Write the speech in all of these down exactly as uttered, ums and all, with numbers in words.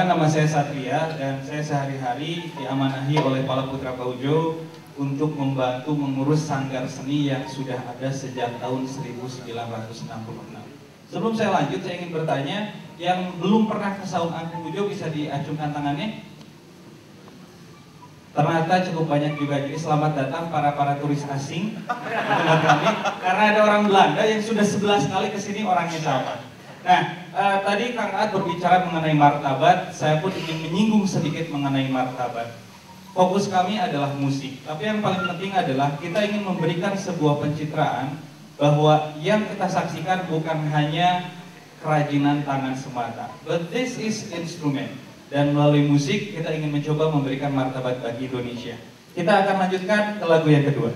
Perkenalkan, nama saya Satria dan saya sehari-hari diamanahi oleh Pala Putra Paujo untuk membantu mengurus sanggar seni yang sudah ada sejak tahun seribu sembilan ratus enam puluh enam. Sebelum saya lanjut, saya ingin bertanya, yang belum pernah ke Saung Angklung Ujo bisa diacungkan tangannya? Ternyata cukup banyak juga, jadi selamat datang para para turis asing dengan kami, karena ada orang Belanda yang sudah sebelas kali kesini orangnya sama. Nah, eh, tadi Kang Aad berbicara mengenai martabat, saya pun ingin menyinggung sedikit mengenai martabat. Fokus kami adalah musik, tapi yang paling penting adalah kita ingin memberikan sebuah pencitraan bahwa yang kita saksikan bukan hanya kerajinan tangan semata, but this is instrument. Dan melalui musik kita ingin mencoba memberikan martabat bagi Indonesia. Kita akan lanjutkan ke lagu yang kedua.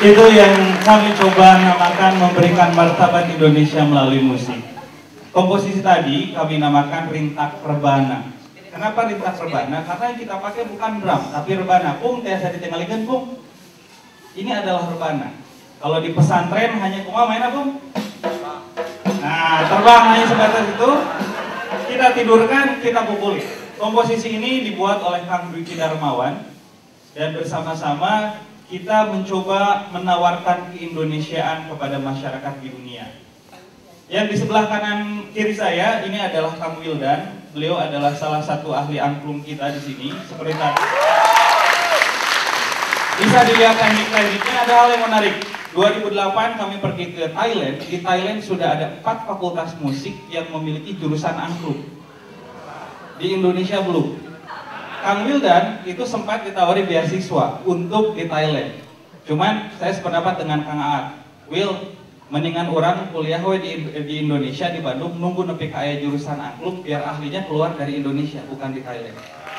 Itu yang kami coba namakan memberikan martabat Indonesia melalui musik. Komposisi tadi kami namakan rintak rebana. Kenapa rintak rebana? Karena yang kita pakai bukan drum, tapi rebana. Pung, tiasa ditinggalkan, Pung. Ini adalah rebana. Kalau di pesantren hanya kuma main apa? Nah, terbang hanya sebatas itu. Kita tidurkan, kita pukuli. Komposisi ini dibuat oleh Kang Dwiki Darmawan dan bersama-sama kita mencoba menawarkan keindonesiaan kepada masyarakat di dunia. Yang di sebelah kanan kiri saya ini adalah Kang Wildan. Beliau adalah salah satu ahli angklung kita di sini. Seperti tadi bisa dilihat teknik-tekniknya. Ada hal yang menarik. dua ribu delapan kami pergi ke Thailand. Di Thailand sudah ada empat fakultas musik yang memiliki jurusan angklung. Di Indonesia belum. Kang Wildan itu sempat ditawari beasiswa untuk di Thailand. Cuman saya sependapat dengan Kang Aat. Will, mendingan orang kuliah we di, di Indonesia, di Bandung, nunggu nepi ka aya jurusan angklung biar ahlinya keluar dari Indonesia, bukan di Thailand.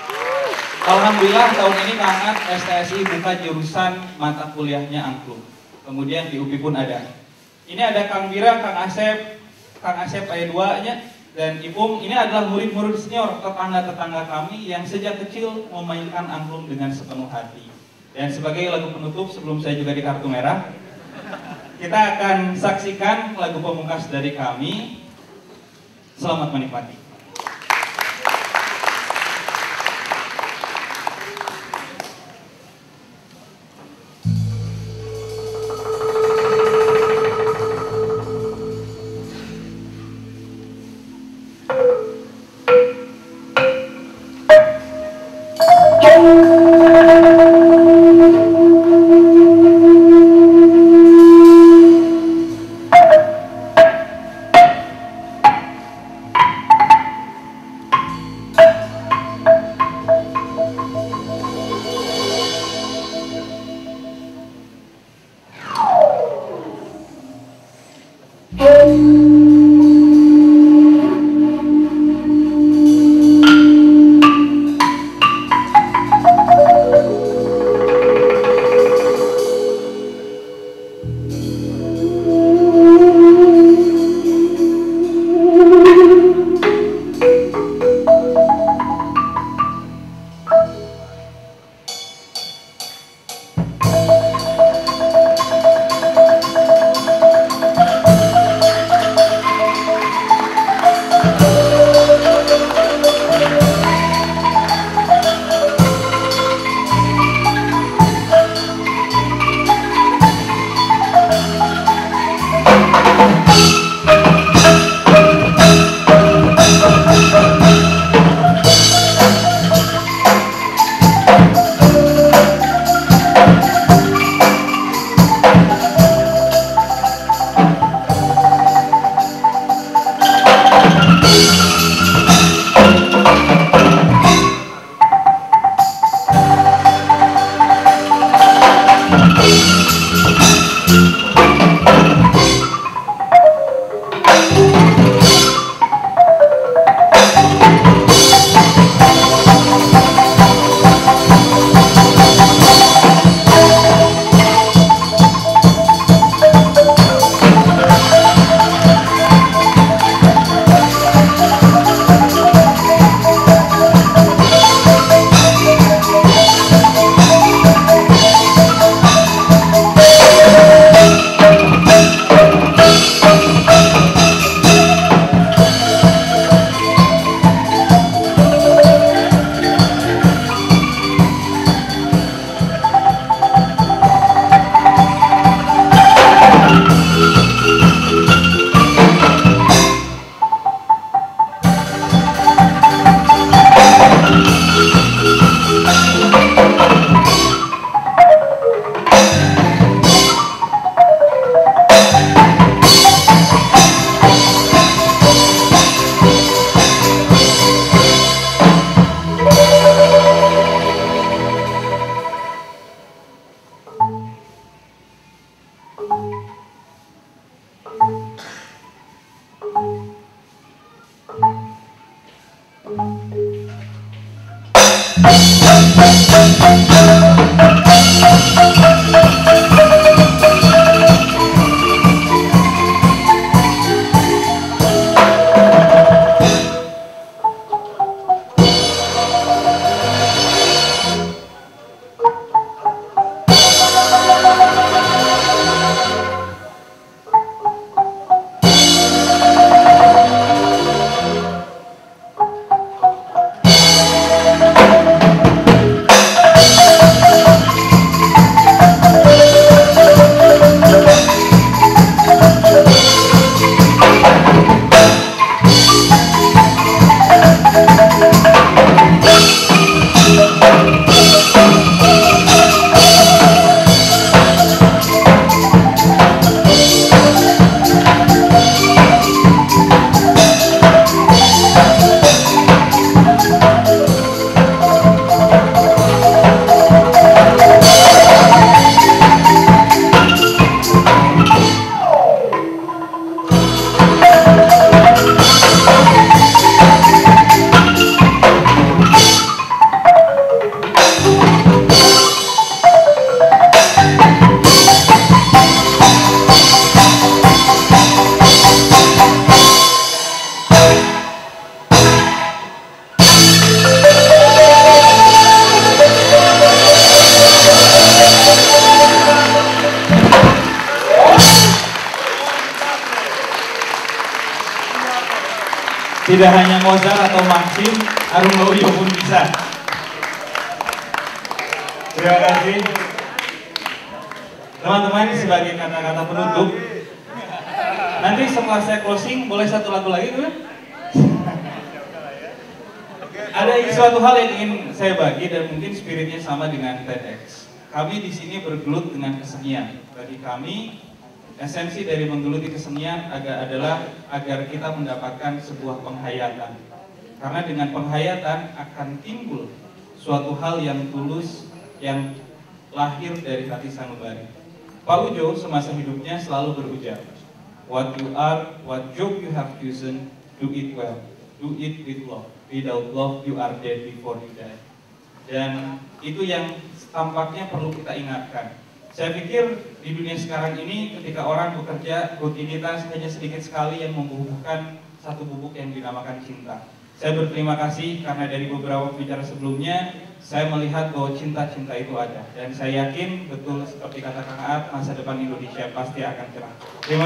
Alhamdulillah tahun ini Kang Aat S T S I buka jurusan mata kuliahnya angklung. Kemudian di U P I pun ada. Ini ada Kang Bira, Kang Asep, Kang Asep aya dua nya. Dan Ipung, ini adalah murid-murid senior, tetangga-tetangga kami yang sejak kecil memainkan angklung dengan sepenuh hati. Dan sebagai lagu penutup, sebelum saya juga di kartu merah, kita akan saksikan lagu pemungkas dari kami. Selamat menikmati. Thank you. Tidak hanya Mozart atau Maxim, Arum Lowio pun bisa. Terima kasih. Teman-teman, sebagai kata-kata penutup, nanti setelah saya closing, boleh satu lagu lagi kan? Ada suatu hal yang ingin saya bagi dan mungkin spiritnya sama dengan TEDx. Kami di sini bergelut dengan kesenian. Bagi kami, esensi dari menggeluti kesenian agak adalah agar kita mendapatkan sebuah penghayatan. Karena dengan penghayatan akan timbul suatu hal yang tulus, yang lahir dari hati sanubari. Pak Ujo semasa hidupnya selalu berujar, what you are, what job you have chosen, do it well, do it with love. Without love, you are dead before you die. Dan itu yang tampaknya perlu kita ingatkan. Saya pikir di dunia sekarang ini ketika orang bekerja, rutinitas hanya sedikit sekali yang membubuhkan satu bubuk yang dinamakan cinta. Saya berterima kasih karena dari beberapa bicara sebelumnya, saya melihat bahwa cinta-cinta itu ada. Dan saya yakin betul seperti kata Kang Aat, masa depan Indonesia pasti akan cerah. Terima